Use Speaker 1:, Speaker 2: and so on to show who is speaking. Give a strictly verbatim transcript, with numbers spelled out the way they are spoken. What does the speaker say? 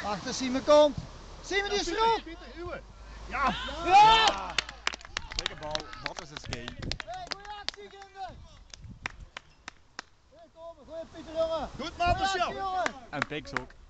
Speaker 1: Achter Simon komt. Simon die is erop.
Speaker 2: Ja!
Speaker 1: Ja!
Speaker 2: Lekker bal, wat is het ski?
Speaker 1: Hey, goeie actie, kinderen. Hey, kom, goeie Pieter jongen.
Speaker 2: Goed man,
Speaker 1: Goeie actie, jongen.
Speaker 2: En Pixel.